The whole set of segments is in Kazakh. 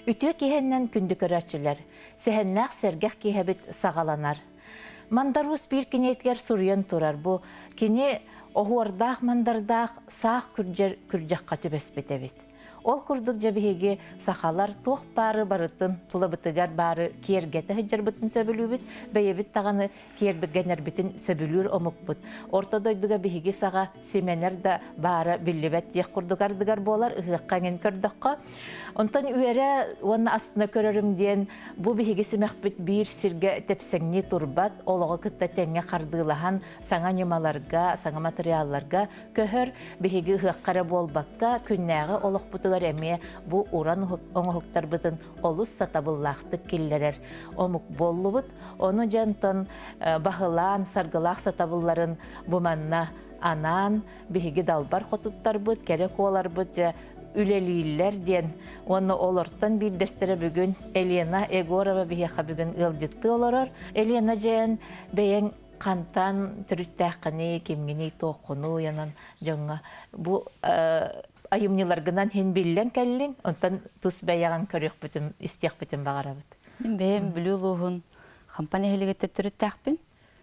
Ütüе kihenden kündü körәчеләр. Сәһәннәк сәргәх киһәбит сагаланар. Мандарус bir кинетгәр сурыян турар. Бу кине оһуардах мандардах сах күрҗәккә төбәспетә бит. Ол курдук жабиһиги сахалар тох бары барытын тулабытыгар бары киергәтә хәҗәр бутын сөбүлүбит, бәйәбит таганы киербегәнәр битен сөбүлүр омукбут. Ортодойдуга биһиги сага семенер да бары биллебет дия курдугардыгар болар ыгыкканын көрдөккө. Онтон үере онна астына көрөрүм диен бу биһиги семәхбит бир сирге тепсеңни турбат олого кытта тәңгә кардылахан саңа немаларга, саңа материалларга көһөр биһиги ыгыккара болбакка күннәгы олохбутугар эме бу уран оңохуктар бытын олус сатабыллахты киллерер омук боллубут ону жантон бахылан саргылах сатабылларын буманна анан биһиги далбар хотуттар бут керек олар бут үлелилер ден оны олортан бир дестере бүгүн Елена Егорова биһиха бүгүн ылжытты олорор. Елена жен бейен кантан түрүттәккәне кимгени тоқуну янан жаңга бу айымныларгынан хен биллен кәллин онтан тус бәяган көрөк бүтүн истек бүтүн багарабыт. Мен бәем бүлүлүгүн компания хелегетте түрүттәкпин.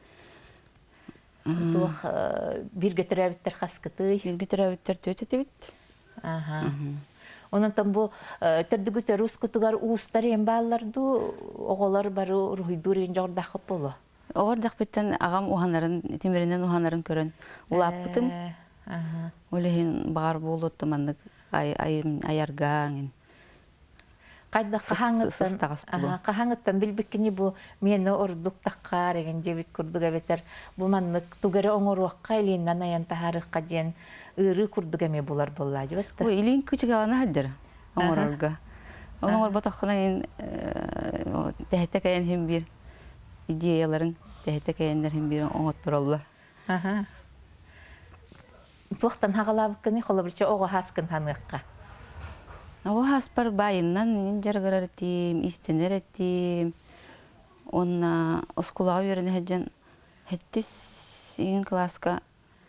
Тух бир гөтөрәбиттер хаскыты. Бир гөтөрәбиттер төтөтөбит. Ага. Онан бу төрдүгүтө рускутугар уустар ем балларду оголар бару руйдурин жордахып боло. Ордак биттен агам уханарын тимиринен уханарын көрөн улаппытым. Ага. Олехин бар болутту мандык аяргаң. Кайда кахаңыттан билбеккени бу мени ордук таккар еген жебит курдуга бетер бу мандык тугары оңоруакка илиннан аян тахарыкка ден ыры курдуга ме булар болла жебетте. Ой, илин күчүгана хадыр оңоролга. Оңор батаккынан тәһтә каян хем бир идеяларын тәһтә каяндар хем бир оңоттураллар. Ага. Туктан хагалабыккыны холобырча ого хаскын ханыкка. Ого хаспар байыннан жаргарар тим, истенер тим. Онна оскулага берене хәҗән хәттис ин класска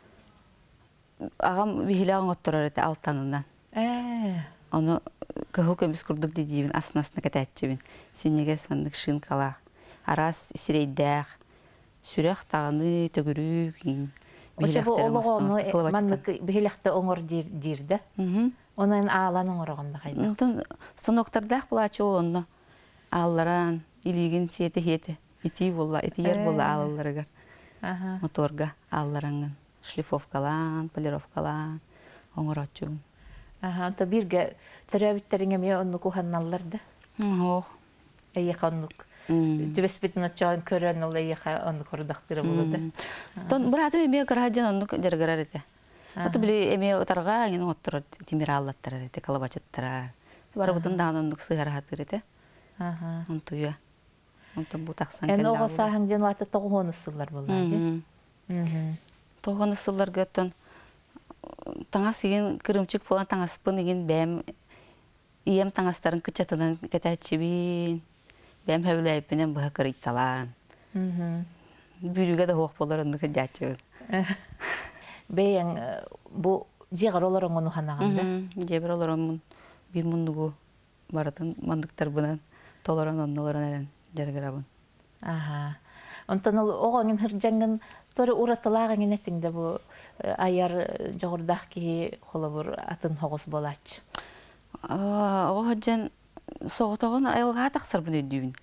агам бихиле оңоттурар эте алтанынан. Аны кыгыл көмүс курдук дидибин аснасына кәтәчебин. Синеге сандык шинкалах. Арас сирейдәх. Сүрәх тагыны төгүрүк. Оча бу ологоны мандык бихилехте оңор дирде. Онан аалан оңорогонда кайда. Станоктардах булачы олонно. Аалларан илигин сиете хете. Ити болла, итиер болла аалларыгар. Моторга аалларанган. Шлифовкалан, полировкалан оңорочу. Та бирге төрәбиттериңе ме онну куханналлар да. Ох. Эйханлык. Түбеспитин очан көрөн ол эйха онну кордактыры болду. Тон бураты эме караҗан онну жаргарар эте. Ото биле эме отарга ген оттур тимираллаттар эте калабачаттар. Бар бутун дан онну сыгарахатыр эте. Онтуя. Онтон бу таксан келе. Эн огоса ханжан ата тогонусулар болду. Тогонусулар гөттөн таңас ген кырымчык болан таңаспын ген бәм ием таңастарын кычатынан кетәчибин. Бәм хәвләйпенен бу кырыйталан. Бүрүгә дә хок болар онны кыҗачы. Бәяң бу җигәр оларың оны ханаганда. Җибер оларың бир мундугу баратын мандыктар белән толаран оннолардан җәргәрәбен. Ага. Онтан огоң хирҗәнгән тора ураталаган нетиңдә бу аяр жогырдак ки холобур атын хогыс болач. Огоҗан соғытығын айылға тақсыр бұны өйдейін.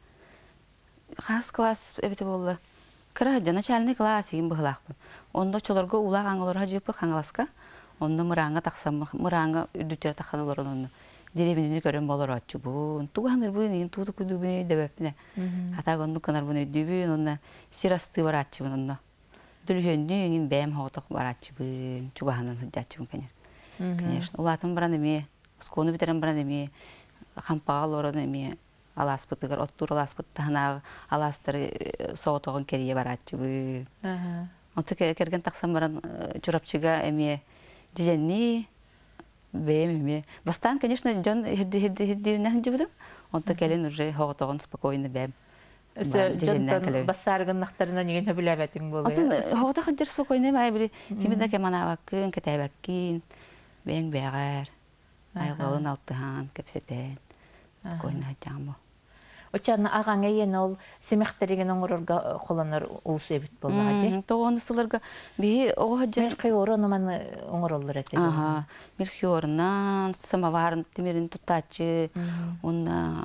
Қас класс әбеті болды. Кірі жана чәліні класс еген бұғылақпын. Онда чоларға улақ аңыларға жепі қаңыласқа. Онда мұраңға тақсам, мұраңға үрдіктер таққан оларын онда. Деревенені көрін болар атшы бұн. Туғаныр бұн, еген туды күді бұны өйді бәпіне. Атақ онды қанар бұны өйдейін, онда сирасты бар атшы бұн онда. Дүлгенді еген бәйім хоғытық бар атшы бұн. Чуғанын сұдатшы бұн кәнер. Конечно, улатын баран еме, сконы бітерін баран еме, хампагал орон эми аласпытыгар оттур аласпытты ханагы аластыр соғытоғын керие баратчыбы. Онты керген тақсан баран чурапчыга эми жиженни бэм эми. Бастан, конечно, жон хирдиринен жибудым. Онты келен уже хоғытоғын спокойны бэм. Жонтон бассаргын нақтарынан еген хөбіләбәтің болу. Онты хоғыта хиддир спокойны бай білі. Кемеді кеманабаккын, кәтәйбәккин, бәң бәғар. Айғалын алтыған, кәпсетен. койна жамбо. Очаны ағаңа ен ол семехтереген оңырырға қоланар ұлсы ебіт болуға де? Тоғаны сылырға бейі оға жын... Мерқи орын оманы оңыр олыр әтеді? Мерқи орынан, самаварын темерін тұтачы, онна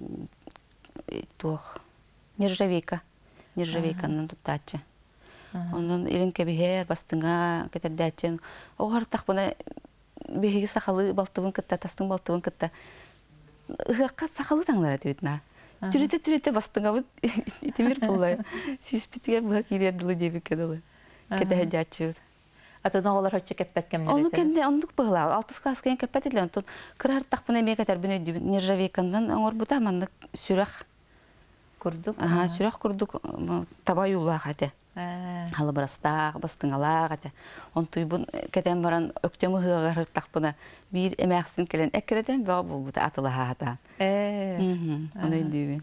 нержавейканын тұтачы. Онын илінке бейер бастыңа кетердәчен. Оғар тақпына бейгі сақалы балтыбын кітті, тастың балтыбын кітті. Ұғаққа сақалы таңлар әті бетінар. Түрете бастыңа бұд, итемер болай. Сүйіспетіге бұға керерділі дебі кеділі. Кеді әдячы бұд. Атын оғылар өтші кәппәт кәмдер Оны кәмде, ондық бұғыла. 6 класс кейін кәппәт еділі. Қырар тақпына мега тәрбін өйді. Нержавейкандан оңыр бұта амандық сүрақ. Күрдік? Сүрақ күрдік табай ұлақ әті. Халы бұрастақ, бастыңалақ әті. Он тұйбын кәтен баран өктемі ғығығыр тақпына бір әмәқсін келен әкіреден баға бұл бұта атылыға атан. Оны өйдейбен.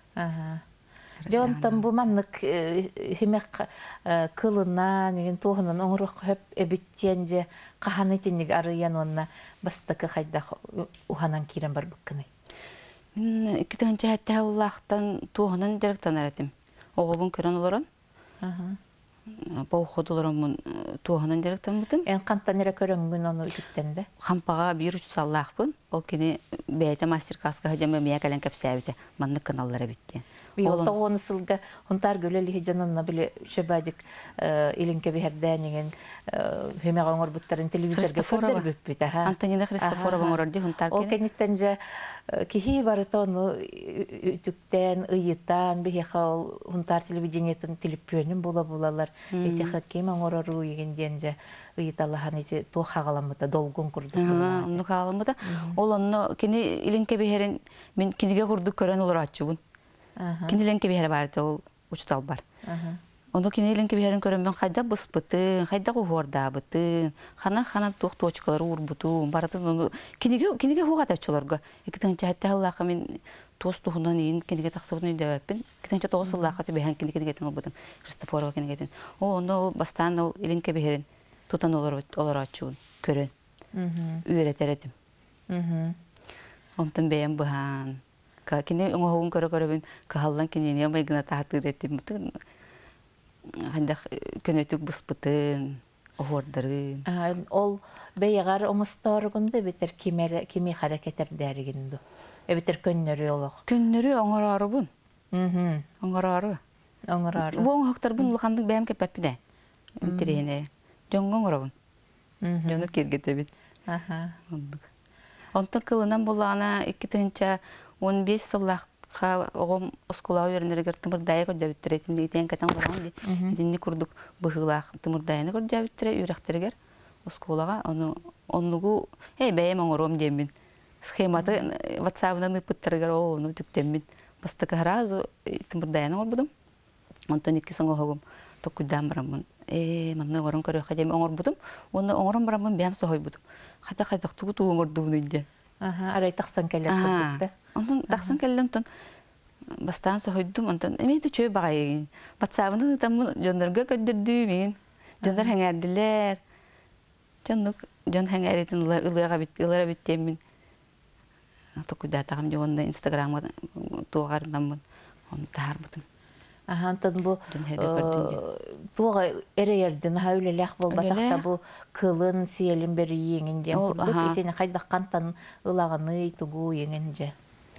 Жоғантан бұл маннық хемек кылына, тоғынан оңырық хөп әбіттен же қағаны тенег арыян онына бастықы қайдақ ұғанан керен бар бұққыны. Мен 2-ші әтті Аллахтан тоғынан жарықтан әретім. Оғылбын көрін оларын. Бауқод оларын тоғынан жарықтан бұдым. Ән қанттан әрі көрінгін оны үтіктенді? Қампаға 1-3 саллақпын. Ол кені бәйті мастер-классқа ғажамы мия кәлін кәпсі әбіті. Манны каналлары бітті. Биолта оны сылға ұнтар көлелі жанынна біле шөбәдік илінке бігердәнеген хөмеға оңыр бұттарын телевизорға көрдер бүппіті. Антонина Христофорова оңырды ұнтар кені? Ол кәнеттен жа кихи барыта оны үтіктен, ұйытан, бігеға ол ұнтар телевидениетін телеппөнін бола-болалар. Етеқат кем оңырару егенден жа ұйыталыған еті тоқ ағаламыда, долғын күрді. Оны ағаламыда. Ол оны кені илінке бігерін мен кенеге күрді көрен олар атшыбын. Кинеленке бихер барды ол учтал бар. Ону кинеленке бихерин көрөмөн кайда быспытын, кайда угорда бытын, хана тук точкалар урбутун, бардын ону кинеге хугата чолорго. Экитенче хатта Аллахка мен тос тугунан ин кинеге таксыбын өйдөппин. Экитенче тогус Аллахка бехен кинеге тен болбутун. Христофорова кинеге тен. Ону бастан ол иленке бихерин тутан олар ачуун көрөн. Үйрөтеретим. Онтон бейен быхан. Kini ngohong koro-korobin kahalan kini niya may ginatahatid etim mutin. Handak kenotuk busputun, ohordarin. Ol beyagar omustorgundu biter kimi hareket edergindu. Biter könnörü olaq. Könnörü oңararı bun. Oңararı. Bu oңaqtar bun ulqandың bəyəm kepepide. Intirene. Jonga oңarabun. Jonu kirgetebin. Onta kılından bolana 2-нче 15 сыллаққа оғым оскулау ерінергер тымырдайы көрді өттіретін етен кәтен болған де. Етеніне күрдік бұғылақ тымырдайыны көрді өттіре үйрәқтерігер оскулаға. Онығу бәйем оңырым демін. Схематы ватсабынан ұпыттырығыр оны түптемін. Бастықы ғаразу тымырдайыны ор бұдым. Онтан 2 сыңғы оғым тоққыдан барамын. Манны оңырым көріққа демін оңыр бұдым. Оны оңырым барамын бәйім соғой бұдым. Қайта-қайта тұғы оңырды бұны үйде. Арай тақсан кәлер көрдікті. Онтон тақсан кәлер онтон бастан соғойдым. Онтон әмейді чөй бағайын. Батсабының ұтамын жонларға көддірді мен. Жонлар хәңәрділер. Жон хәңәретін ұлыға біттемін. Тоқыда тағым жоғында инстаграмға туғарындамын. Оны тағар бұдым. Антон bu tuğa ererden haulelek bolbatakta bu kılın siyelin beri yenginde kurduk etene kayda kantan ılağını tuğu yenginde.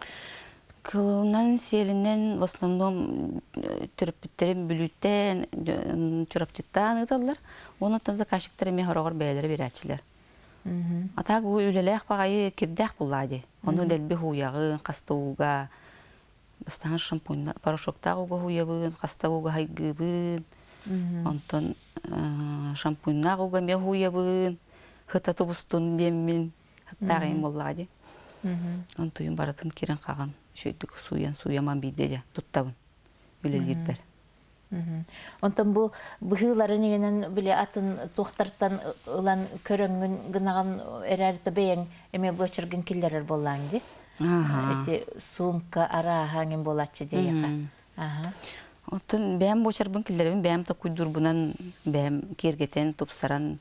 Kılından siyelinden в основном türüptlerin bülütten çorapçıttan ıtallar. Onu da zakaşıkları mehorağır beyleri biratçılar. Atak bu ülelek bağayı kirdek bulladı. Onu delbi huyağı, kastuğuğa. Бастан шампунь, порошокта уга хуябын, хаста уга хайгыбын, онтон шампуньна уга ме хуябын, хыта тубустун деммин, хаттагын боллади. Онтуйын баратын кирен каган, шөйдүк суяман бийде туттабын, үлелербер. Онтон бу быхыларын егенен биле атын тухтартан ылан көрөнгүн гынаган эрәрте бейен эме бөчөргөн киллерер боллаң ди. Эти сумка ара хаңын болатчы дейіға. Оттын бәм бөчөрбүн киллербин, бәм та куйдурбунан бәм кергетен тупсаран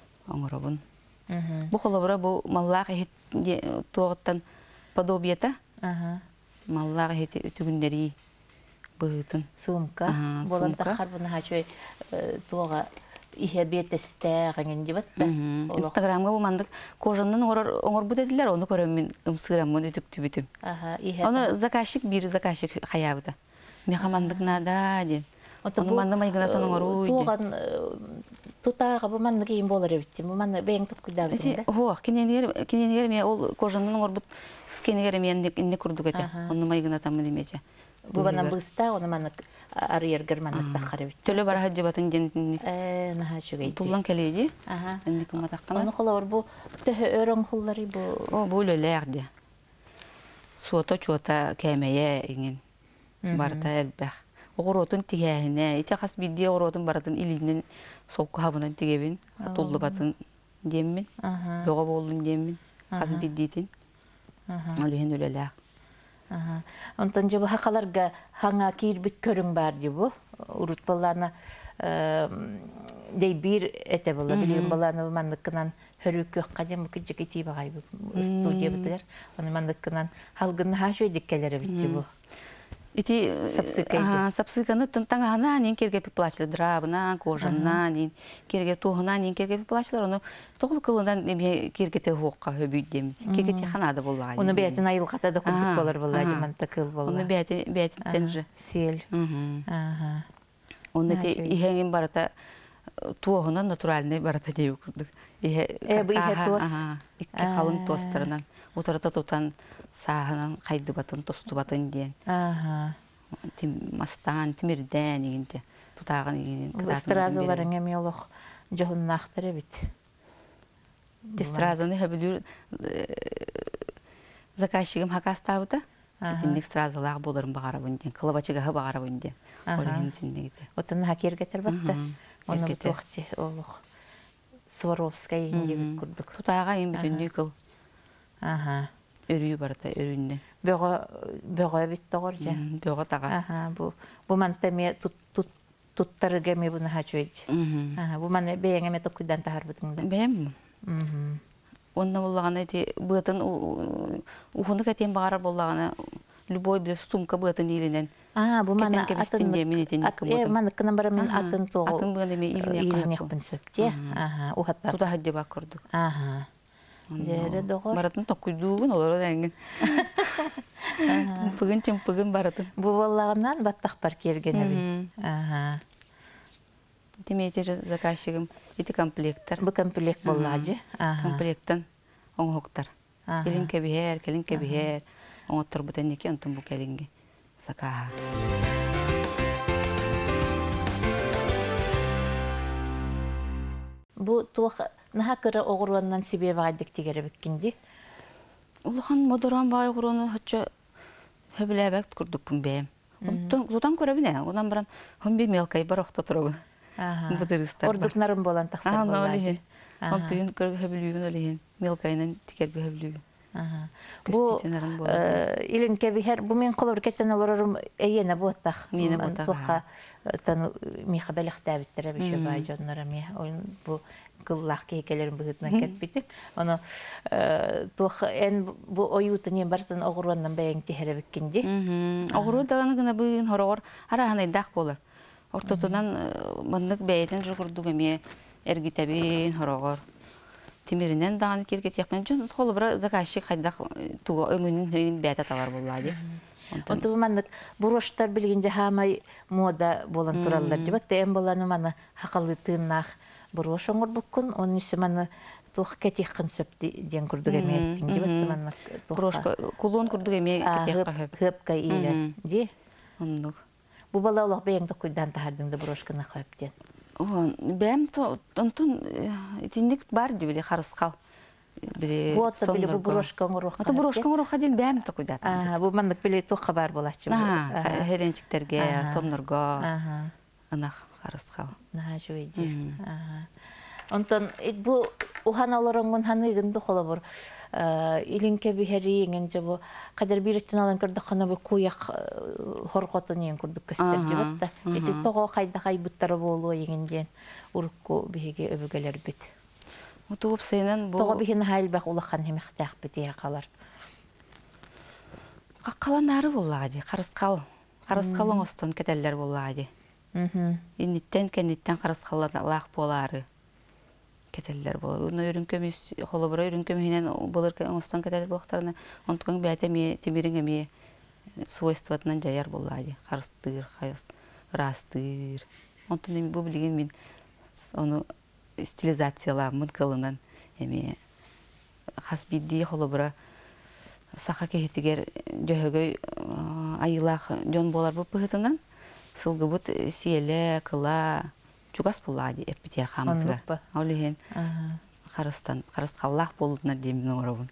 оңырабын. Бу холобура бу маллақ ехет тоғыттан подобиета, Ага. Маллағы хеті үтігіндері бұғытын. Сумка. Болан тақар бұны хачуй туға ihe бетестәғын деп атты. Инстаграмға бұл мандық кожанның оңыр бұд әділер, оны көрем мен ұмсығырамын үтікті бүтім. Оны заказчик бір заказчик хаябыда. Меха мандық нада ден. Оны манды майғынатын оңыр ұйды. Туған тұтаға бұл манды кейін болар өбіттім. Бұл манды бәйін тұт күдабыдың да? Хоқ, кененегер мен ол кожанның оңыр бұд скенегер мен инне күрдік әді. Оны майғынатамын демеже. Бұл ғана бұста, оны маны арыергер манық таққары өтті. Төлі бара хаджы батын денетінді. Наға жүгейді. Тұлан кәлейді. Әнді күмі таққана. Оны қолауыр бұл түхі өрің құллары бұл? Бұл өлі әғді. Суота чуота кәмәйе еңін. Барыта әлбәқ. Оғыротын тігәйіне. Ете қас бидде оғыротын баратын илінен солқы хабынан тігебін. Тұлды батын деммін. Бөға болын деммін. Қас биддейтін. Өліген өлі әқ. Онтан жабы хақаларға хаңа кейірбіт көрің бар жабы. Урут боланы дей бір әте болы. Білген боланы мандыққынан хөрік көк қаден бұкы жеке тей бағай студия бітілер. Оны мандыққынан халғын хаш өйдік кәлері біт жабы. Ити сапсыканы таңағына нен керге пиплачылы драбына, кожана, нен керге туғына, нен керге пиплачылар. Оны тоғы кылынан кергете хоққа хөбүйдем. Кергете қанады болға. Оны бәйтін айыл қатады күндік болар болға, жеманты кыл болға. Оны бәйтін жы. Сел. Оны ихенген барата туғына натуральный барата деу күрдік. Ihe тос. Икки қалың тостарынан. Отырата тұтан сағынан қайды батын, тосты батын ден. Мастан, тимирден егенде. Тұтағын егенде. Стразаларын әме олық жоғын нақтыры бит. Стразаны әбілер заказчигім хақастауыда. Тендік стразалағы болырын бағара бұнден. Қылыбачыға бағара бұнден. Олеген тендегіде. Отын хакер кетер батты. Оны бұтуқчы олық. Сваровская еңдегі күрдік. Тұтаға ең бүтіндей кыл. Өрүй барыта, өрүйінден. Бөға бітті ғыр жа? Бөға таға. Бұ манта ме тұттарыға ме бұны хачу еді? Бұ маны бәйіңе ме тұқыдан тағар бұдыңды? Бәйім. Онына болағаны бұғытын ұхынды кәтен бағара болағаны любой білі сумка бұғытын елінен. Бұ маны атын бара мен атын тоғы атын бұғын еме еліне қпын сөпте. Құда хадде бақ көрдік. Жәрі доғыр. Баратын тоқыйдуғын олар әңгін. Бұғын чымпығын баратын. Бұ болағынан баттақ бар кергені бін. Демейте заказчигім еті комплектар. Бұ комплект болағады. Комплектан оңғықтар. Келін кәбігер. Оңғыттыр бұтан неке ұнтын бұ кәлінге закаға. Бұ туақ наға кірі оғыруаннан себебі ғайдық тегері бүккенде? Улыған модыран бағай ғыруаны хүтші хөбіләбәк күрдік бұн бәйім. Тұтан көрәбіне, онан бірін хүн бір мелкай бар оқта тұрабын. Бұдырыстар бар. Ордықнарын болан тақсар болады. Ол түйін көргі хөбілуін олеген, мелкайынан текер бі хөбілуін. Бұ илін кәбігер, бұ мен қолыр кәттен оларым әйені бұттақ. Мені бұттақ. Тұқа миға бәліқті әбіттірі біші бай жонлары ме. Бұ қыллақ кейкелерін бұғытынан кәтпейтік. Оны тұқа ән бұ ойуытын ең барсын оғыруаннан бәйін техері бүккенде. Оғыру дағаны ғына бұғын хорағыр арағын айдақ болыр. Ортотынан бұндық бәйетін жүгірдігі ме әргетәбін хорағыр. Темиринен дағаны керге текмен жон қолы бұра заказчик қайдақ туға өңінін өйін бәйт аталар болады. Онты бұмандық бұроштар білгенде хамай мода болан тұралар деп атты. Әм боланы маны хақалы тыңнақ бұрош оңыр бұққын, оның үсі маны туқ кәтеққын сөпті ден күрдік әме әттің деп атты маны туққа. Бұрошқа құлуын күрдік әме кәтеққа хөп. Хөпқа ейлі. Де? Ондық. Бұ бала олық бәйіңді құйдан тағардыңды бұрошқына хөптен. Бәм тұнтын етіндік бар дебілі қарысқал. Бұғатта білі бұ бұрошқа ұңыруққа. Ата бұрошқа ұңыруққа дейін бәм тұқ ұйдатын. Бұ мандық білі тұққа бар болатшы. Херенчіктерге, сонырға, ынақ қарысқал. Наға жөйді. Онтан, бұ ұхан оларыңын ханығынды қолы бұр. Илинке бихери еңен жабы қадар біріттен алан көрді қана бұл қойақ хорқотын ең көрдік көстер деп атта. Еті тоғы қайда қай бұттары болуы еңенден ұрыққу біхеге өбігелер біт. Тоғы бігені хайлбақ ұлақан хемектәқ біт ең қалар. Қаққаланары боллады, қарысқал оңыстан кетелер боллады. Инниттен кенниттен қарысқаллақ болары кетелер болар. Уна үрінкеміз, холобыра үрінкемінен болар оңыстан кетелер болақтарына, онтуған бәйті темірің әме свойстватынан жаяр боллады. Қарыстыр, растыр. Онтun bu bilgin min onu stilizatsiyalamın kılından emi has biddi holobra saha kehitiger jöhögöy ayılaq jon bolar bu pıhıtından sılgıbıt siyele kıla çugas bulladi epiter xamtıgar. Olihen qarısqallaq boldunar demin orabın.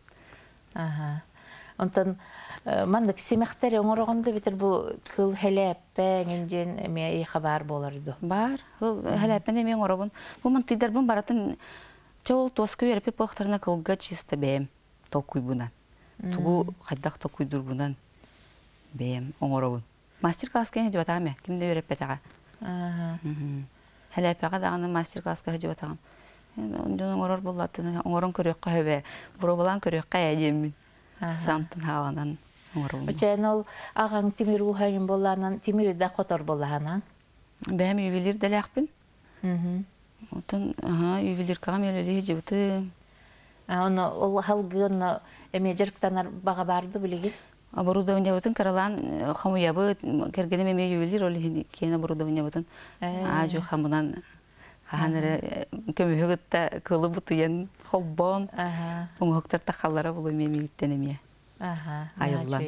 Ondan mandık simektere oңорогонда битер бу кыл хелеппе генжен эме хабар болорду. Бар, хелеппен эме оңорогон. Бу мантыйдарбын баратын чол тоскы берип похтарына кылга чисто бем токуй бунан. Тугу хайдак токуйдур бунан бем оңорогон. Мастер-класс кен хеже батаме, кимде берип бетага. Хелеппега даганы мастер-класска хеже батагам. Ондон оңорор боллатын, оңорон көрөккө хөбө, буробалан көрөккө эдеммин. Сантын халанан оңорон. Очен ол ағаң тимир ухайын болланан, тимири да котор болланан. Бәм ювелир делякпин. Отон, ювелир кагам елели жибыты. Оны ол халгын эме жерктанар бага барды билеги. Оборудование бутын каралан хамуябы кергене эме ювелир ол кен оборудование бутын. Ажу хамунан ханыры көмөгөтtä кылы бутуен холбон. Оңоктар такаллары болу мемиттен эме. Айылла.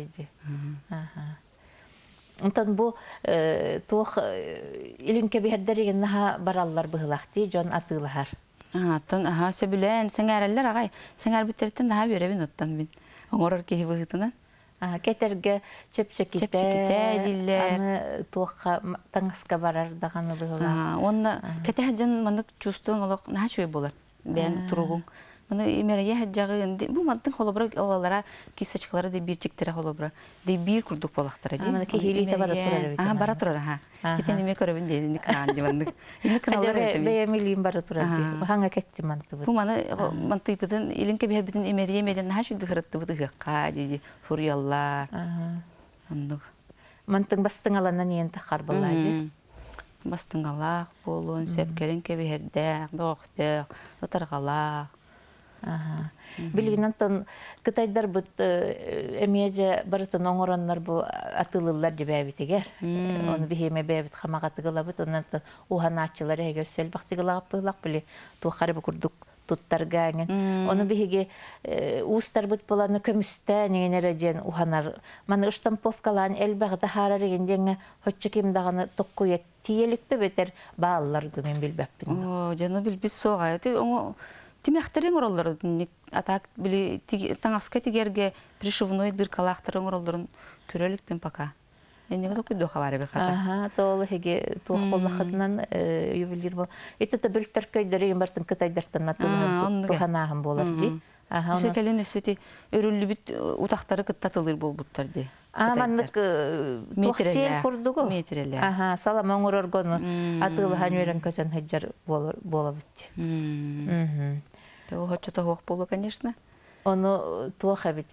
Онтан бу туох илинке биһердереген наха бараллар быһылахти жон атылахар. Тон сөбүлен сеңәреллер агай. Сеңәр биттерден daha беребин оттан мин. Оңорор кеһи быһытынан. Кетерге чепчеките диллер. Аны туохка таңыска барар даганы быһылар. Онна кетеһҗен мандык чувствуң олок нахчуй болар. Бен туругун. Bunu imereye haccağı bu mantık holobra olallara kisachkları de bir çiktire holobra de bir kurduk bolaktara değil. Ama ki hilite bara turar bit. Bara turar ha. Giteni mi körevin de ni kan divandık. İlin kanallar ete. Be milyon bara turar değil. Hanga ketti mantık. Bu mantık bidin ilinke bir bidin imereye meden ha şu dıhırıttı bu dıhıqqa dedi. Furiyallar. Andık. Mantık bastın alandan yen takar bolladı. Bastın alaq bolun sepkerin ke beherde boqdı. Otarqalaq. Билигинен тон кытайдар бут эмеже барытын оңороннор бу атылылар дебебитигер. Оны бихеме бебит хамагатыгыла бут оннан уханачылар эге өссөл бактыгылап былак били тухары бу курдук туттарга ген. Оны бихиге устар бут боланы көмүстө негенережен уханар. Маны штамповкалан элбагда харарыгенден хоччуким даганы токкует тиеликтө бетер баалларды мен билбеппин. О, жана билбис согай. Тимяхтерин оролларын атак били таңаска тигерге пришивной дыркалахтырын оролларын көрөлүкпен пока. Эне гыда күдө хабары беката. Толы хеге тух болмахытынан ювелир бол. Итте бүлтөр көйдөрүн бартын кызайдартан натылын туханахын болар ди. Шекелен өсөти өрүллү бит утактары кыттатылыр болбуттар ди. Амандык тухсел курдугу. Метрелер. Салам оңороргону атылы ханверен көтөн хеджер болобут. Ол хоччота хок болу, конечно. Оны туаха бит.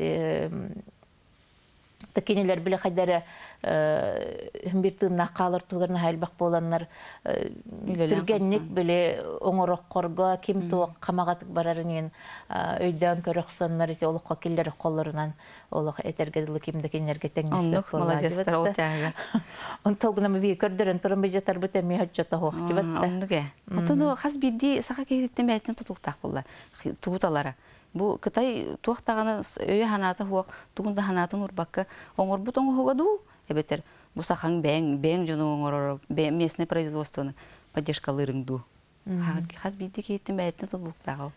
Такинелер биле хайдары биртинна калыр тугарна хайлбак боланнар түргенник биле оңороккорго ким туак камагатык барарын өйдөн көрөксөннөр ите олукка киллер коллорунан олук этергедилы кимде кинерге теңнесек болду. Молодецтер ол жагы. Он толгунамы би көрдөрөн турун бежатар бут эми хаджата хок тибатта. Ондуге. Отуну хас бидди сака кеттен байтын тутуктак болду. Тууталары. Бу Кытай туактаганы өйө ханаты хуак, тугунда ханатын урбакка оңорбут оңогоду. Эбетер бу сахаң бең жону оңорор, местное производствоны поддержкалырыңду. Хас бидди кеттен байтын тутуктагы.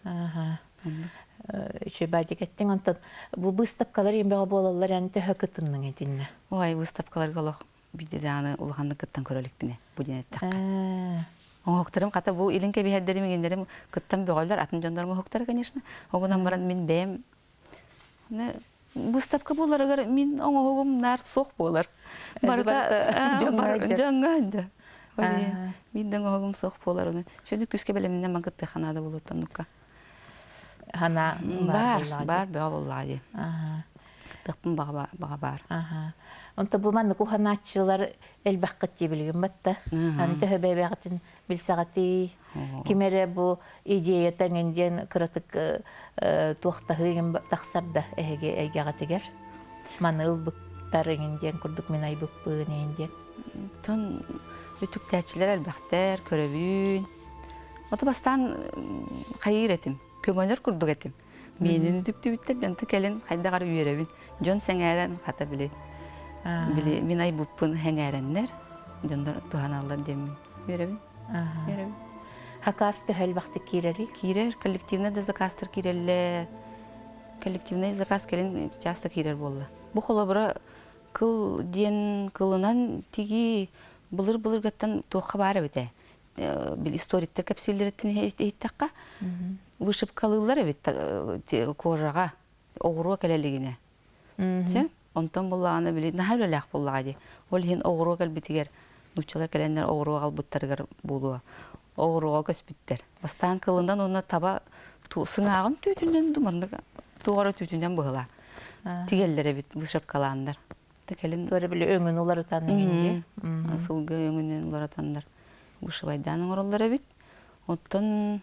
Еще бади кеттен онтон бу выставкалар эмбега болалар анты хөкөтүнүн этинне. Ой, выставкалар голок бидди даны улганды кыттан көрөлүкпүне бу денеттак. Оңоктарым ката бу илинке биһәддерим гендерим кыттан бөгөллөр атын жондорго хоктар, конечно. Огунан баран мен бем. Выставка болар агар мен оңогум нар сок болар. Барда жаңганда. Ой, мен оңогум сок болар уну. Шөндү күскө белеминден мен кытты ханада болоттан нукка. Хана бар бөгө боллады. Тыппын bağa бар. Ага. Онта бу манны куханачылар элбаккат дибилген батта. Анта хөбәбәгәтен билсагати кимере бу идея таңенден кратык туактагын таксарда эге әйгәгәтегәр. Маны ылбыктарынгенден курдук мен айбык быгыненден. Тон бүтүктәчләр әлбәттәр көрәбүн. Ота бастан хайыр этим. Көмөнөр курдук этим. Менин түктү биттер келин хайдагар үйрәбин. Жон сәңәрән хата биле. Биле мен айбыппын хәңәрәннәр. Жондар туханалар дем үйрәбин. Үйрәбин. Хакас төһәл вакыты кирәри. Кирер коллективный да заказтар кирәлләр. Коллективный заказ келин часто кирер булды. Бу холобра кыл ден кылынан тиги булыр гаттан тоққа бары бите. Бил историктер капсиллерден эйттәккә. Вышыбкалылар бит кожага огыру келелигине. Се? Онтон буллаганы билет нахаллах буллагы. Ол хин огыру кел битигер. Нучалар келеннәр огыру албыттаргар булуа. Огыруга көспиттер. Бастан кылындан оны таба сыңагын түтүндән думандыга. Тугары түтүндән быгыла. Тигелләре бит вышыбкаландар. Текелин Төре биле өңүн улар таныгынды. Асылгы өңүнен улар атандар. Вышыбайдан ороллары бит. Оттон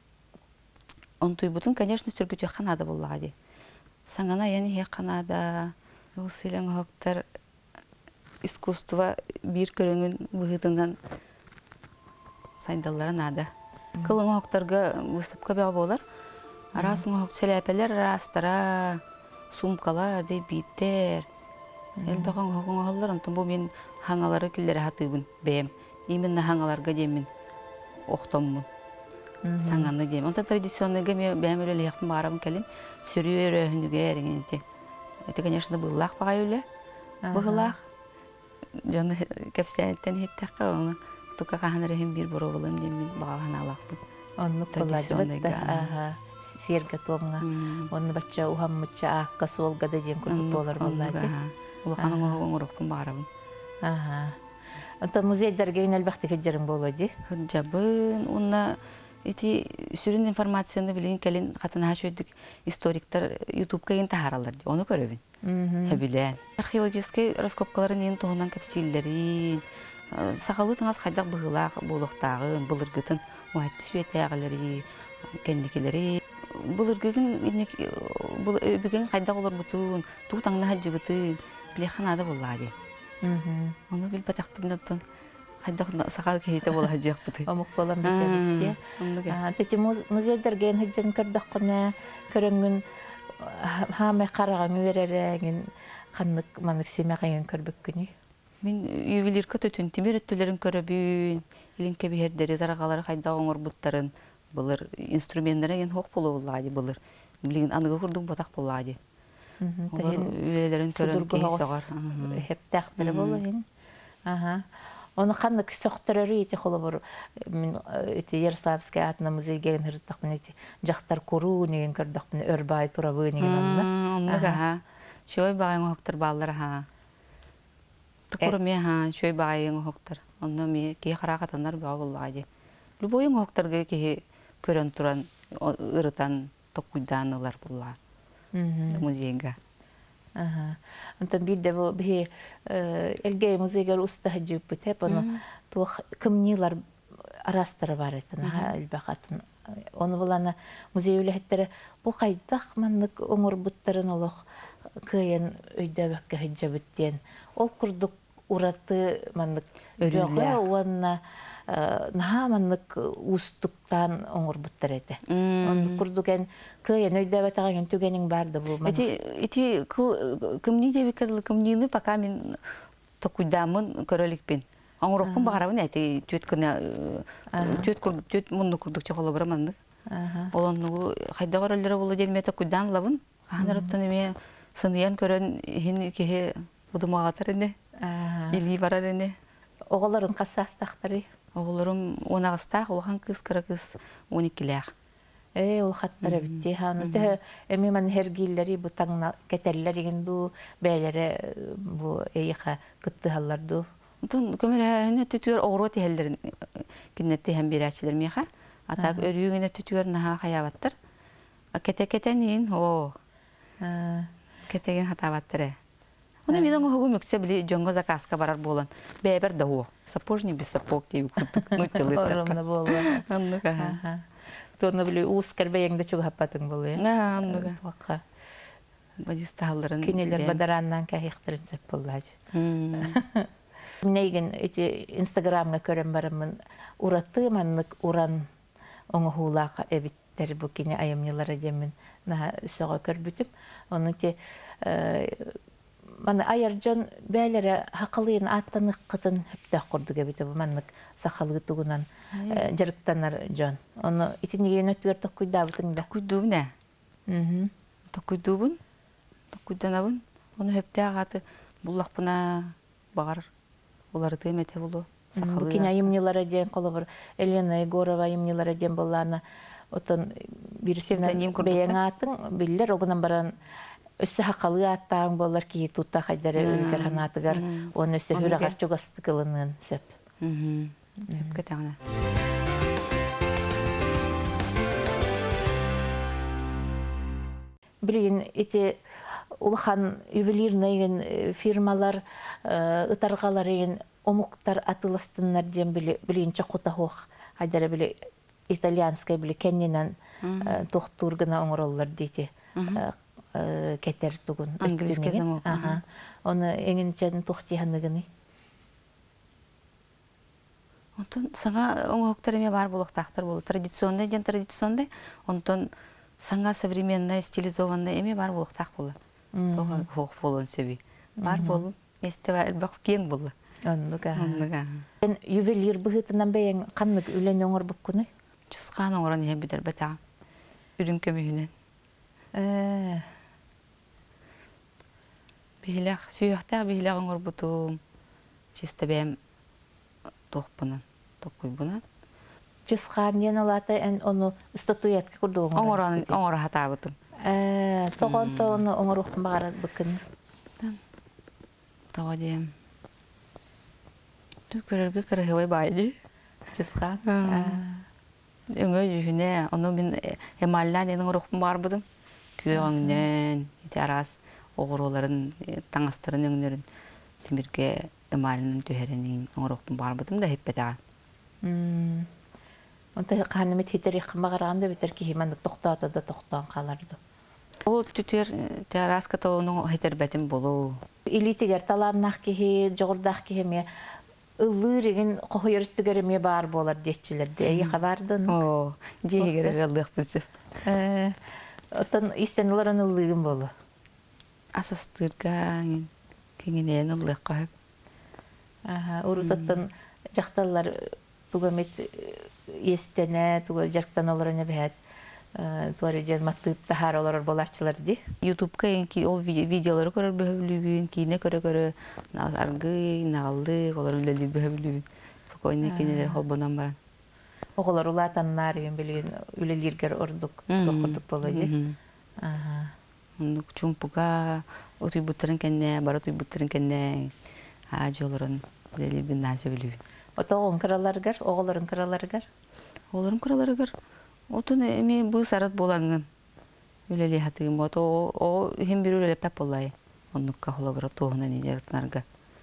онтуйбутун, конечно, сүргүтү канада буллагы. Саңана яни канада сылың хоктар искусство бир көрөңүн быгытынан сайдаллары нада. Кылың хоктарга выставка баа болар. Арасың хок селепелер арастара сумкалар дей биттер. Элбаган хогон халлар антон бу мен хаңалары киллер хатыбын бем. Именно хаңаларга демин октоммун. Саңаны дем. Онта традиционныйга мен бәмөлө яқын барам келин сүрүрө хүнүгө эреңинти. Это, конечно, быллах багайлы. Быллах. Жаны кепсәттен хеттәккә аны. Тука ханырым бир боровылым демен багана алакпын. Онны колладык. Ага. Серге томга. Онны бача ухаммыча акка солга да ден курдук болар буллады. Улаханың оңорокпун барабын. Ага. Онта музейдерге албакты кеҗерин болады. Хыджабын, онна эти сүрүн информацияны билин келин хатына шөйдүк историктер YouTube-ка ен тахаралар. Оны көрөбүн. Хәбилән. Археологический раскопкаларын ен тоһунан капсиллерин, сакалы таңас хайдак быгылак болуктагын, былыргытын, уайтты сүетәгәләри, кендикелери. Былыргыгын бул өбүген хайдак олор бутун, туу таңна хаҗыбытын, билеханада буллады. Оны бил батакпындан хайдак сакал кейте бола хаҗык бутый. Амык балам бите. Тети музейдерге хаҗын кырдак кына көрөнгүн хаме караган беререген каннык манык семяген көрбөккүнү. Мен ювелирка төтүн тимер өттөлөрүн көрөбүн, илинке биһердери тарагалары хайда оңор буттарын, булыр инструменттери хок болобулады булыр. Билген аныгы курдук батак булады. Олар үйлерин көрөн кейсогар. Хеп тактыры болойн. Ага. Оны каннык сөктөрөрү эти холобор мен эти Ярославский атна музейге генердак мен эти жактар коруу деген көрдүк мен өрбай турабы деген анна. Оннага шөй багын хоктор баллар ха. Тукурме ха шөй багын хоктор. Онно ме ке харакатанар баа буллагы. Любой хокторга ке көрөн туран ырытан токуйданылар булла. Музейга. Ага. Антон бирде бу бе элге музейге уста хаҗып битеп, аны тух кимнилар арастырып бар этен, албакатын. Оны буланы музей үләһеттәре бу кайдак маннык оңор буттарын олох кыйын өйдәбәккә хаҗып биттен. Ол курдук ураты маннык өрөгө уанна нахаманнык устуктан оңор буттар эте. Он курдуген кыйын өйдәбәтәген түгенең барды бу. Эти кымни дебекел кымнины пока мен токуйдамын көрөликпен. Оңорокпун багарабын әйти төт мунну курдук чоколо бараманды. Олонну хайда көрөллөр болу дедиме токуйдан лабын. Ханараттан эме сыныян көрөн хин кеhe будумагатар эне. Илги барар эне. Оголорун кассастактары. Оголорум 10-астак, улхан кыз кыра кыз 12-лек. Ул хаттары битти. Ханы тө эми мен хергиллери бу таңна кетерлер игенду бәйләре бу эйха кыттыгалларду. Тун көмөрө түтүөр огро тиһеллерин киннетти һәм бирәчләр миха. Атак өрүгүнө түтүөр наха хаябаттар. Кете-кетенин о. кетеген хатабаттыре. Оны мен оңғы мүксе білі жоңғы заказка барар болан. Бәбір да о. Сапожник без сапог дейіп күттік. Нұттылы Орымны болу. Аннуға. Тоны білі уыз кәрбәйеңді чуға хаппатын болу. Аннуға. Туаққа. Бадиста халдарын. Кенелер бадараннан кәхіқтірін сөп боллады. Нейген инстаграмға көрім барымын. Ураты маннық уран оңы хулаға әбіттер бұл кене айымнелары демін сөға көрбітіп. Оны те маны айаржан бәлері хақылыйын аттанық қытын хөптәқ құрдық әбіті бұл маннық сақалығы тұғынан жарықтанар жан. Оны итінеген өттігер тоққүйда бұтыңда. Тоққүйдуым не? Тоққүйдуым? Тоққүйданабын. Оны хөптәқ аты бұллақпына бағар. Олары түймете болу. Бүкін айымнелары ден қолы бір Елена Егорова айымнелары ден боланы отын бірісінен бәйен атын білдер. Оғынан баран өссі хақалы аттағын болар кейі тұтта қайдары өлгер ханатығар. Оны өссі хүрі ағар жоғасты қылының сөп. Көтәңіне. Білген, еті улхан ювелирнайын фирмалар ытарғалар еген омуктар атыластыннар ден білейінші құта хоқ. Айдары білі итальянскай білі кәнненен тоқтургына оңыроллар дейті кәтер тұғын. Английский замок. Оны еңінчәдің тоқтиғанығыны. Онтон саңа оңықтар еме бар болуқтақтар болу. Традиционный ден традиционный. Онтон саңа современный, стилизованный еме бар болуқтақ болу. Тоға хоқ болуын сөбей. Бар болу. Естева әлбақ кен болу. Онныға. Ювелир бұғытынан бәйін қаннық үлен оңыр бұп күні? Чысқан оңыран ем бідер бәтағым. Үрім көмейінен. Бейләқ, сүйіқтәқ бейләқ оңыр бұтым. Чисті бәйім тоқпынан, тоқпойбынан. Чысқан ен алаты оны статуятқа күрді оңыр? Оңыр хата бұтым. Тоғанта оны оңыр ұқтын бағарад бұкын? Тоға дейм. Көрерге кірігілі байды. Чысқан? Өңі жүхіне, оны мен емаллан енің ұрықпын бар бұдым. Күйеғіңнен, арас оғыруларын, таңастырын өңнерін темірге емалының түйерінің ұрықпын бар бұдым да хеппетаға. Онта қанымет хетер еққыма қарағанда бетер кеймандық тоқтауды да тоқтауын қаларды. Ол түтер арас ката оның хетер бәтім болу. Илитігер таланнақ кейі, жоғырдақ кейі ыллыр еген қойырыттігер еме бар болар детчілерді. Еқа бардың? О, жегер әлдіқ бүзіп. Отын истенілерін ыллығын болу? Асастырға кеңінен ыллық қойып. Урусаттан жақталар тугамет естене, туга жарктан оларына бәт. Туары жен маттып тахар олар болашчылар ди. Ютубка ол видеолары көрөр бөһөлүбүн, кине көрө аргы, налды, олар үлелү бөһөлүбүн. Спокойно кинелер холбонан баран. Оголар улатаннар ен билген үлелергер ордук, токурдук болоди. Ондук чумпуга отуй буттарын кенне, бар отуй буттарын кенне, жолорун үлелүбүн насөбүлүбүн. Отогон кыраларгар, оголорун кыраларгар. Оларын кыраларгар. Отун эми бу сарат болаңын. Үлеле хатыгым ото о хем бир үлеле пеп болай. Оннукка холобро тоғына не жарытнарга.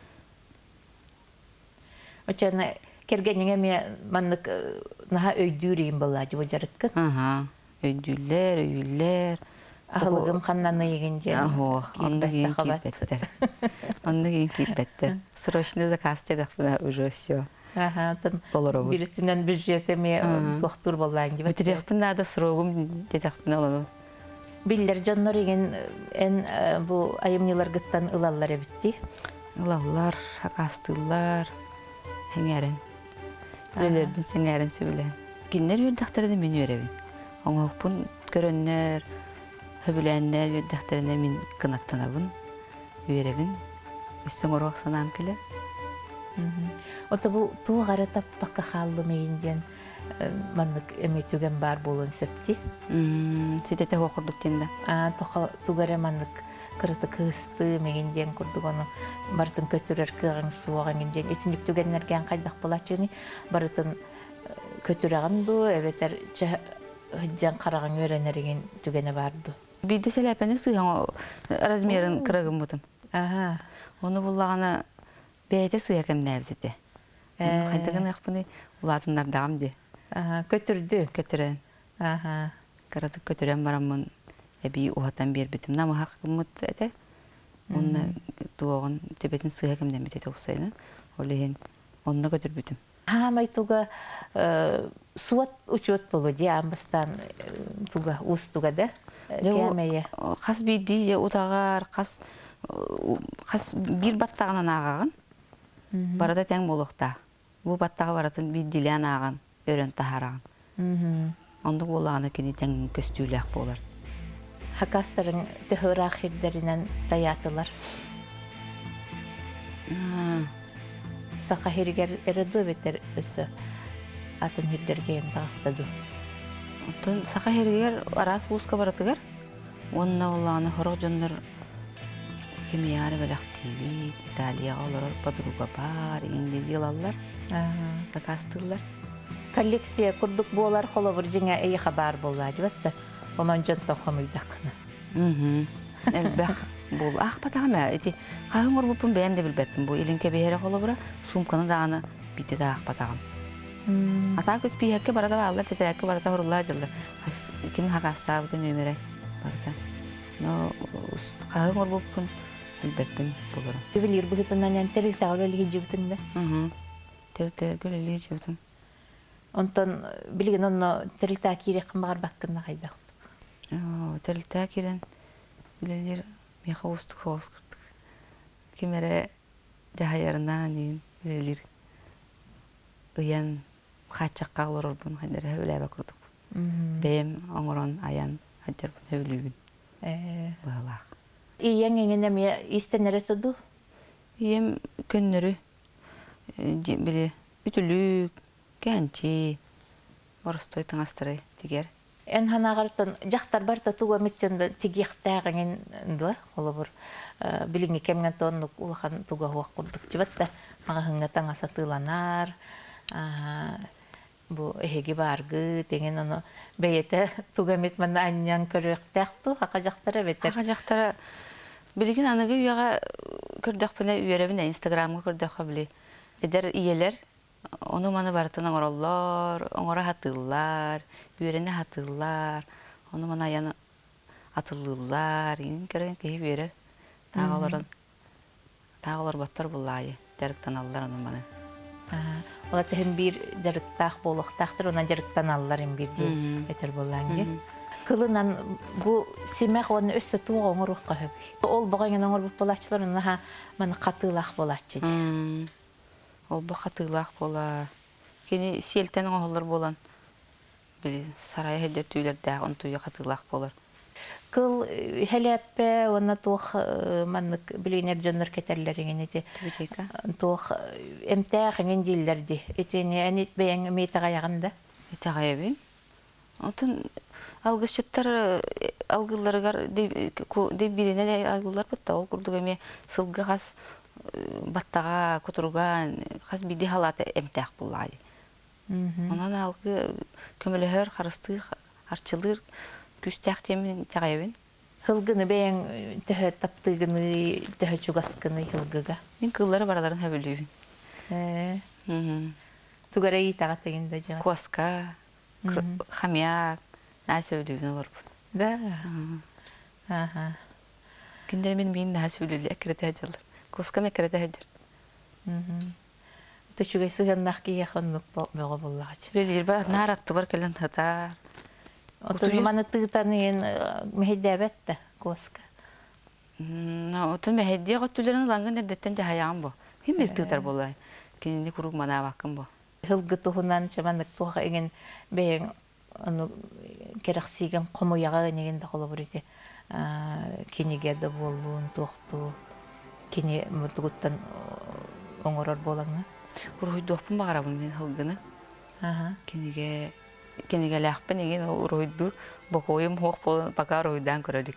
Очана кергенеңе ме маннык наха өйдүрейин болажы бу жарыккы. Өйдүллер, өйүллер. Ахылыгым ханнаны егенже. Онда ген кипеттер. Онда ген кипеттер. Срочно заказ жадак уже всё. Биритинен бюджетеме тоқтур болған gibi. Бүтірекпін ада сұрогым детекпін оланы. Биллер жаннар еген bu ayımnilar gıttan ılallar ebitti. Ilallar, akastıllar, hengeren. Öylerbin sengeren söyle. Kinler yördekтерine men örebin. Oňokpun görönler, höbülenler yördekтерine men kınattanabın, örebin. Üstün oraq sanam kile. Ota bu tuğ garatap bakka hallı meyinden manlık emetügen bar bolun septi. Sitete okurduk tende. Tuğara manlık kırıtı kıstı meyinden kurduk onu. Barıtın kötürer kığın suğan ginden. Etinlik tügenlergen kaydak bulaçını barıtın kötüreğin du. Evetler hıccan karağın öğrenergen tügene bardu. Биде селепени сыйга размерин кырагым бутум. Ага. Оны буллагана бейте сыйга кемнәбизде. Оны кайдагын якпыны улатымнардагым ди. Ага, көтүрдү. Көтөрен. Ага. Каратып көтөрен барамын. Эби ухатан бербитим. Намы хакмыт эте. Оны туогон төбөтүн сыйга кемнән бите токсайны. Олеген онна көтөрбүтүм. Хамай туга суат учет болу ди амбастан туга ус туга да. Кемeye. Кас биди утагар кас бир баттагынан агагын. Барада тең болохта. Бу баттага баратын бидилен аган, өрөн тахараган. Онда болаганы кини тең көстүләк болар. Хакастарын төһөрак хирдеринен таятылар. Сака хиргер эреду бетер өсө. Атын хирдерген тастаду. Отон сака хиргер арас ууска баратыгар. Онна болаганы хорог жоннор кемияр белактиби, Италия олар подруга бар, инглиз алалар. Такастылар. Коллекция курдук болар холовыр жеңе эй хабар болар дибетте. Онан жонтон хомуйдакына. Элбэх бул ахпатагама эти кагыңор бупун бэм де билбеппин бу илинке беhere холобура сумканы даганы бите да ахпатагам. Атакыс пиекке барада баллар тетекке барада хорулла жылды. Ким хакаста бутун өмөрө барда. Но кагыңор бупун билбеппин булар. Ювелир бухитанан энтерил тагылы жибтинде. Терте гөлели жибтим. Онтон билген онно терилта кирек кымбар баккына кайдак. Терилта кирен билелер меха устук хоос кырдык. Кимере жахаярынан ин билелер ыян хачакка олорбун хадер хөлөбө курдук. Бем оңорон аян хаджар хөлөбүн. Балак. Ийен эңене ме истенере туду. Ем көннөрү биле бүтүлүк кенчи борстой таңастыры тигер. Эн ханагартон жактар барта туга митченде тигиктагын да олобур билинге кемген тоннук улахан туга хуак курдук жибатта мага хыңга таңаса тыланар бу эһеги баргы деген аны бейете туга митман аньян көрөктакту хака жактара бетер. Хака жактара билген аныгы уяга көрдөкпүнө үйөрөбүн Инстаграмга көрдөккө били. Эдер иелер onu mana baratın oğrollar, oğra hatırlar, üyerine hatırlar, onu mana yana atılırlar, inin keren keyif verir. Tağalar battar bulayı, jarıktan alırlar onu mana. Ola tehin bir jarıktaq boluqtaqtır, ona jarıktan alırlar en bir de beter bolange. Kılınan bu simek onu össü tuğa oğur uqqa höbü. Ol bağın oğur bu bolaçlar ona mana qatılaq bolaççı. Ол бақатылақ бола. Кені селтен оғылар болан. Біл сарай хедер түйілерді он түйе қатылақ болар. Кыл хелеппе, оны тух маннык билинер жоннор кетерлерин эти. Тух эмтәхен диллерди. Этене анит бәяң метагаягында. Метагаябын. Отын алгысчыттар алгыларыгар деп бирене алгылар бутта ол курдук эме сылгы газ баттага кутурган хас биди халаты эмтәх буллай. Онан алгы көмөлөр харыстыр, арчылыр күстәк темен тагыбын. Хылгыны бәяң тәһә таптыгыны, тәһә чугаскыны хылгыга. Мин кыллары бараларын хәбелүбин. Тугара итага тегенде жага. Коска, хамяк, насөүдүбүн олар бут. Да. Аха. Киндер мен насөүлүлө акырата жалар. Коска мекрете хәҗер. Төчүгә сыгыннак кие хоннук бого буллагач. Билер бар наратты бар келен татар. Отын маны тыгытанын мехедәбәтте коска. Отын мехедия готтуларын ланган дәрдәттән җаһаям бу. Ким бертыгар булай. Кинди курук мана бакым бу. Хылгы тухунан чаманнык туга эген бәяң аны керексиген комуяга негенде холобур иде. Киниге дә булуын тохту. Кини мутугуттан оңорор болаңна. Уройдуаппын багарабын мен хылгыны. Киниге лахпын еген уройдур бокойым хоқ болан бакар ойдан көрөлүк.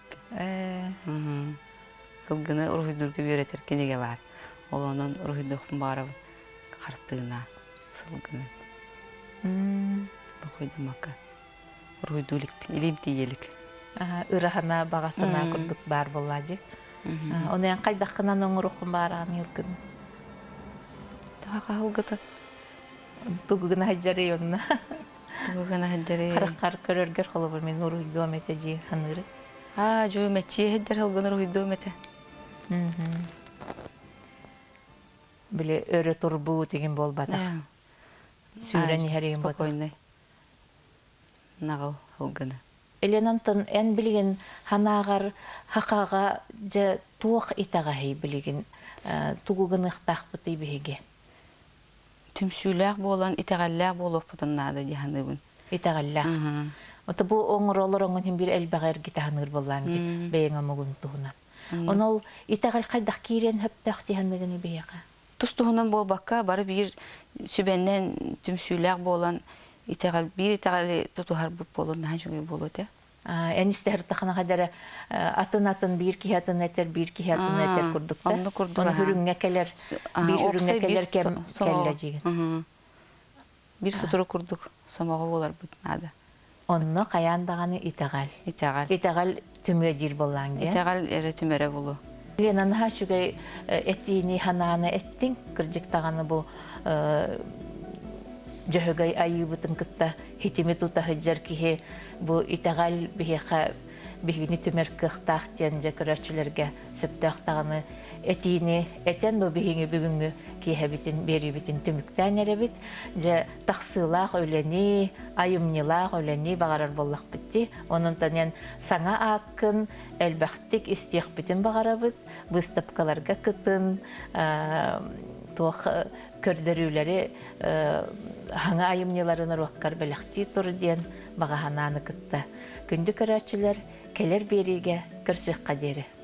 Хылгыны уройдурга беретер киниге бар. Ол онон уройдуаппын багарабын картыгына сылгыны. Бокойдан мака. Уройдулик илим тиелик. ырахана бағасына күрдік бар болады. Оны ян қайдаққынан оңыр оқын барағын елгін. Таға қылғыты. Тугугына хаджары онна. Тугугына хаджары. Қараққар көрергер қолы бір мен ұру үйді өмете жи ханыры. Жой мәтче хаджар қылғыныр үйді өмете. Біле өрі тұрбу деген бол батақ. Сүйрен ерейін батақ. Спокойный. Нағыл қылғыны. Эленантын ән білген ханағар хақаға жа туақ итаға хей білген тугугын ықтақ бұты бейге. Түмсүйләк болан, итағалләк болып бұтын нады дияғаныбын. Итағалләк. Ота бұ оңыр олар оңын бір әлбәғар гитағаныр болан же бәйіңа мұғын туғынан. Оны ол итағал қайдақ кейрен хөптәқ дияғанығыны бейіға. Тұстығынан бол баққа бары бір сүбәннен түмсүйләк болан, bir итағалы тұтуғар бұп болан, наға жүгей болады. Әністі әртіқына қадары атын бір кихатын әтер, бір кихатын әтер күрдікті. Оны күрдік. Оны хүріңе кәлер, бір хүріңе кәлер кәлі жеген. Bir сұтыры күрдік, самағы болар бұтынады. Оны қаяндағаны итағал. Итағал. Итағал түмі дир болан. Итағал әрі түмәрі болу. Ленаныға жүгей әттейіні ханағаны әттің, кіржіктағаны бұл жөһөгөй айы бутын кытта хитими тута хыджар кихе бу итагал бихеха бихини түмер кыхтах тен же көрөчүлөргө сөптөктаганы этини этен бу бихини бүгүнгү кихе битин бери битин түмүктен эребит же таксылак өлени айымнилак өлени багарар боллак битти онун танен саңа акын элбахтик истих битин багарабыт выставкаларга кытын туох көрдөрүләре хаңа айымнеларын руаккар бәләхти тур ден багахананы кытта. Күндү көрәчиләр келер бериге кырсык кадери.